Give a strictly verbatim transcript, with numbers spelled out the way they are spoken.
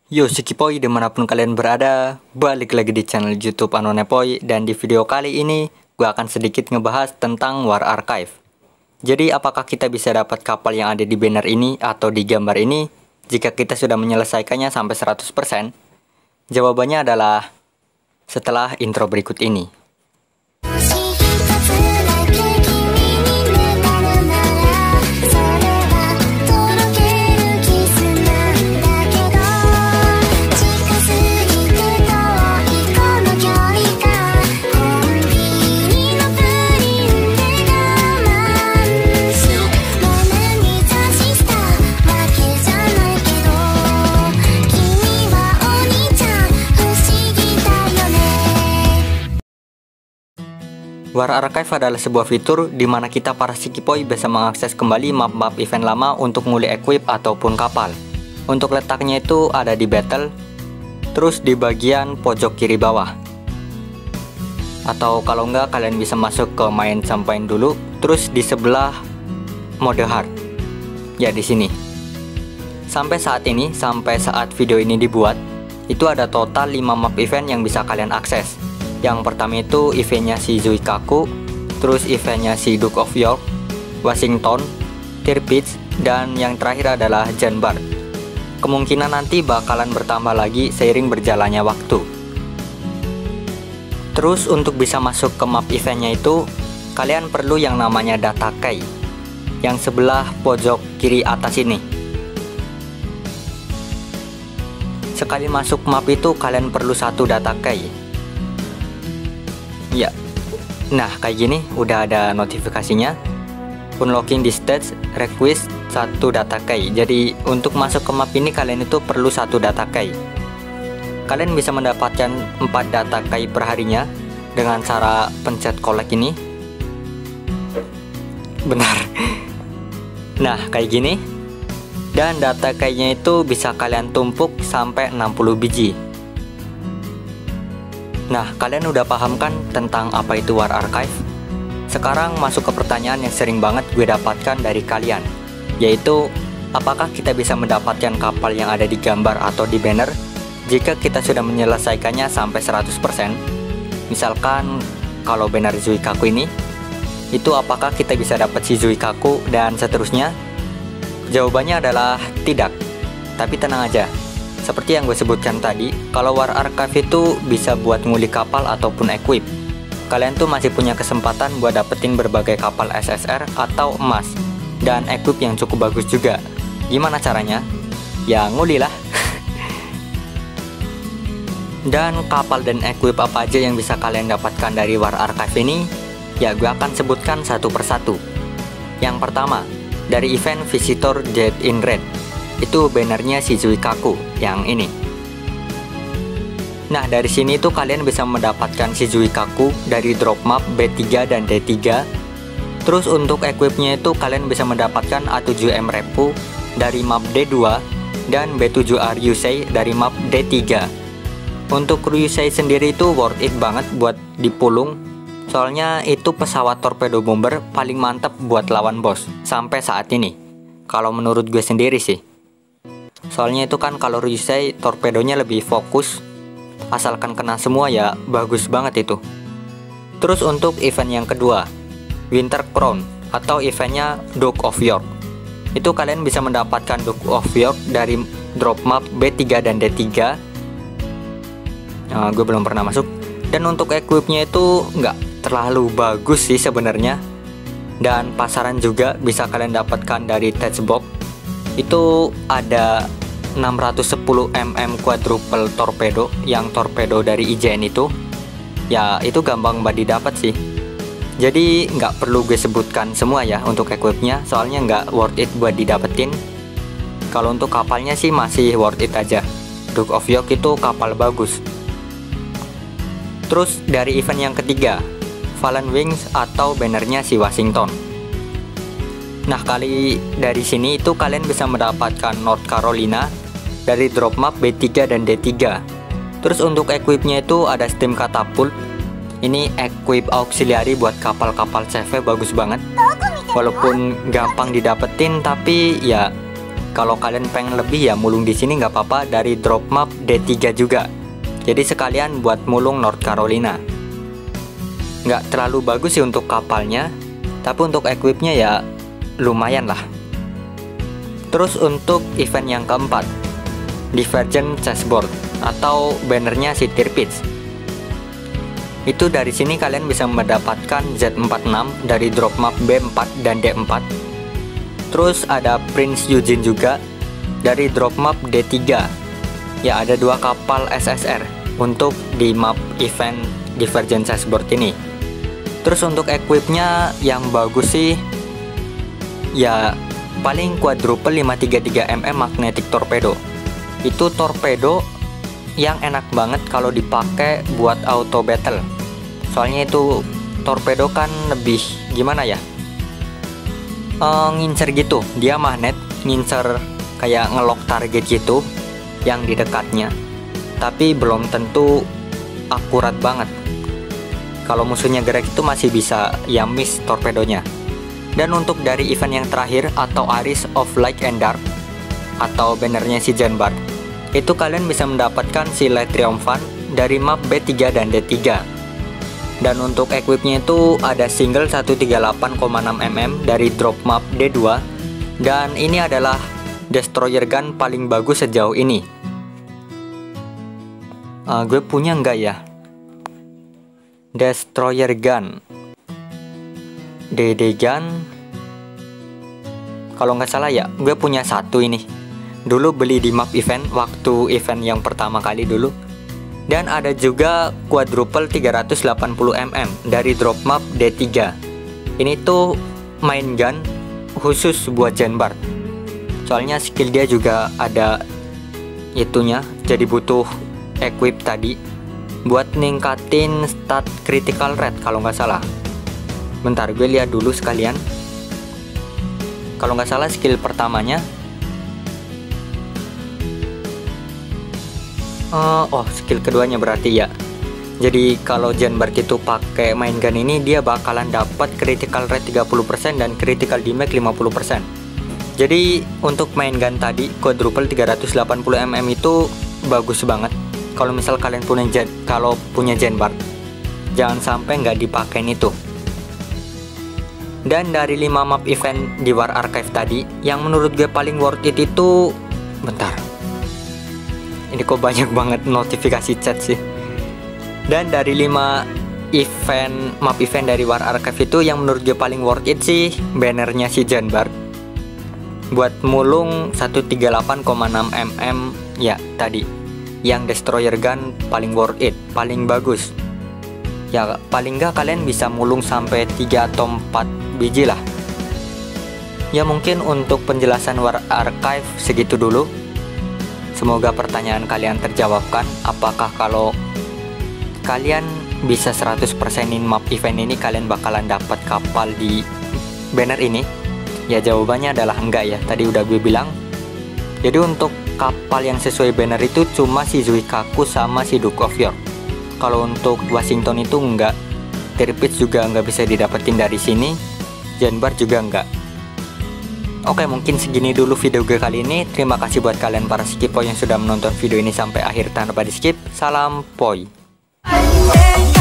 Yo Sikipoi dimanapun kalian berada, balik lagi di channel YouTube Anonepoi. Dan di video kali ini gue akan sedikit ngebahas tentang War Archive. Jadi apakah kita bisa dapat kapal yang ada di banner ini atau di gambar ini jika kita sudah menyelesaikannya sampai seratus persen? Jawabannya adalah setelah intro berikut ini. War Archive adalah sebuah fitur di mana kita para Sikipoi bisa mengakses kembali map-map event lama untuk nguli equip ataupun kapal. Untuk letaknya itu ada di battle, terus di bagian pojok kiri bawah. Atau kalau enggak kalian bisa masuk ke main campaign dulu, terus di sebelah mode hard. Ya di sini. Sampai saat ini, sampai saat video ini dibuat, itu ada total lima map event yang bisa kalian akses. Yang pertama itu eventnya si Zuikaku, terus eventnya si Duke of York, Washington, Tirpitz, dan yang terakhir adalah Janbar. Kemungkinan nanti bakalan bertambah lagi seiring berjalannya waktu. Terus untuk bisa masuk ke map eventnya itu, kalian perlu yang namanya data key, yang sebelah pojok kiri atas ini. Sekali masuk map itu kalian perlu satu data key. Ya, nah kayak gini udah ada notifikasinya. Unlocking the stage request satu data key. Jadi untuk masuk ke map ini kalian itu perlu satu data key. Kalian bisa mendapatkan empat data key perharinya dengan cara pencet collect ini. Benar. Nah kayak gini. Dan data key-nya itu bisa kalian tumpuk sampai enam puluh biji. Nah, kalian udah paham kan tentang apa itu War Archive? Sekarang masuk ke pertanyaan yang sering banget gue dapatkan dari kalian, yaitu apakah kita bisa mendapatkan kapal yang ada di gambar atau di banner jika kita sudah menyelesaikannya sampai seratus persen? Misalkan kalau banner Zuikaku ini, itu apakah kita bisa dapat si Zuikaku dan seterusnya? Jawabannya adalah tidak. Tapi tenang aja. Seperti yang gue sebutkan tadi, kalau War Archive itu bisa buat nguli kapal ataupun equip. Kalian tuh masih punya kesempatan buat dapetin berbagai kapal S S R atau emas, dan equip yang cukup bagus juga. Gimana caranya? Ya nguli lah. Dan kapal dan equip apa aja yang bisa kalian dapatkan dari War Archive ini? Ya gue akan sebutkan satu persatu. Yang pertama, dari event Visitor Jet in Red. Itu bannernya si Zuikaku yang ini. Nah dari sini tuh kalian bisa mendapatkan si Zuikaku dari drop map B tiga dan D tiga. Terus untuk equipnya itu kalian bisa mendapatkan A tujuh M Repu dari map D dua dan B tujuh R Yusei dari map D tiga. Untuk Ryusei sendiri itu worth it banget buat dipulung, soalnya itu pesawat torpedo bomber paling mantap buat lawan bos sampai saat ini, kalau menurut gue sendiri sih. Soalnya itu kan kalau Ryusei torpedonya lebih fokus, asalkan kena semua ya bagus banget itu. Terus untuk event yang kedua, Winter Crown atau eventnya Duke of York. Itu kalian bisa mendapatkan Duke of York dari drop map B tiga dan D tiga. Nah, gue belum pernah masuk. Dan untuk equipnya itu nggak terlalu bagus sih sebenarnya. Dan pasaran juga bisa kalian dapatkan dari Tetsubox. Itu ada enam ratus sepuluh milimeter quadruple torpedo yang torpedo dari I J N itu. Ya itu gampang banget didapat sih. Jadi nggak perlu gue sebutkan semua ya untuk equipnya, soalnya nggak worth it buat didapetin. Kalau untuk kapalnya sih masih worth it aja. Duke of York itu kapal bagus. Terus dari event yang ketiga, Fallen Wings atau bannernya si Washington. Nah kali dari sini itu kalian bisa mendapatkan North Carolina dari drop map B tiga dan D tiga. Terus untuk equipnya itu ada steam catapult. Ini equip auxiliary buat kapal-kapal C V bagus banget. Walaupun gampang didapetin tapi ya kalau kalian pengen lebih ya mulung di sini nggak apa-apa, dari drop map D tiga juga. Jadi sekalian buat mulung North Carolina. Nggak terlalu bagus sih untuk kapalnya, tapi untuk equipnya ya lumayan lah. Terus untuk event yang keempat, Divergent Chessboard atau bannernya si Tirpitz. Itu dari sini kalian bisa mendapatkan Z empat puluh enam dari drop map B empat dan D empat. Terus ada Prince Eugene juga dari drop map D tiga. Ya, ada dua kapal S S R untuk di map event Divergent Chessboard ini. Terus untuk equipnya yang bagus sih ya paling quadruple lima tiga tiga milimeter magnetic torpedo. Itu torpedo yang enak banget kalau dipakai buat auto battle. Soalnya itu torpedo kan lebih gimana ya? Uh, ngincer gitu, dia magnet ngincer kayak ngelok target gitu yang di dekatnya, tapi belum tentu akurat banget. Kalau musuhnya gerak itu masih bisa ya miss torpedonya. Dan untuk dari event yang terakhir atau Aris of Light and Dark atau bannernya si Jean-Bart, itu kalian bisa mendapatkan si Light Triumphant dari map B tiga dan D tiga. Dan untuk equipnya itu ada single seratus tiga puluh delapan koma enam milimeter dari drop map D dua. Dan ini adalah destroyer gun paling bagus sejauh ini. uh, Gue punya nggak ya destroyer gun D D gun? Kalau nggak salah ya gue punya satu ini. Dulu beli di map event waktu event yang pertama kali dulu. Dan ada juga quadruple tiga ratus delapan puluh milimeter dari drop map D tiga. Ini tuh main gun khusus buat Jean-Bart. Soalnya skill dia juga ada itunya, jadi butuh equip tadi buat ningkatin stat critical rate kalau nggak salah. Bentar, gue lihat dulu sekalian. Kalau nggak salah skill pertamanya Uh, oh, skill keduanya berarti ya. Jadi kalau Jean-Bart itu pakai main gun ini, dia bakalan dapat critical rate tiga puluh persen dan critical damage lima puluh persen. Jadi untuk main gun tadi quadruple tiga ratus delapan puluh milimeter itu bagus banget. Kalau misal kalian punya Jen, kalau punya Jean-Bart, jangan sampai nggak dipakein itu. Dan dari lima map event di War Archive tadi, yang menurut gue paling worth it itu, bentar. Ini kok banyak banget notifikasi chat sih. Dan dari lima event map event dari War Archive itu yang menurut gue paling worth it sih bannernya si Jean-Bart. Buat mulung seratus tiga puluh delapan koma enam milimeter ya tadi. Yang destroyer gun paling worth it, paling bagus. Ya paling nggak kalian bisa mulung sampai tiga atau empat biji lah. Ya mungkin untuk penjelasan War Archive segitu dulu. Semoga pertanyaan kalian terjawabkan. Apakah kalau kalian bisa seratus persenin map event ini, kalian bakalan dapat kapal di banner ini? Ya jawabannya adalah enggak ya, tadi udah gue bilang. Jadi untuk kapal yang sesuai banner itu cuma si Zuikaku sama si Duke of York. Kalau untuk Washington itu enggak. Tirpitz juga enggak bisa didapetin dari sini. Jean-Bart juga enggak. Oke, mungkin segini dulu video gue kali ini. Terima kasih buat kalian para skipper yang sudah menonton video ini sampai akhir tanpa di skip. Salam poi.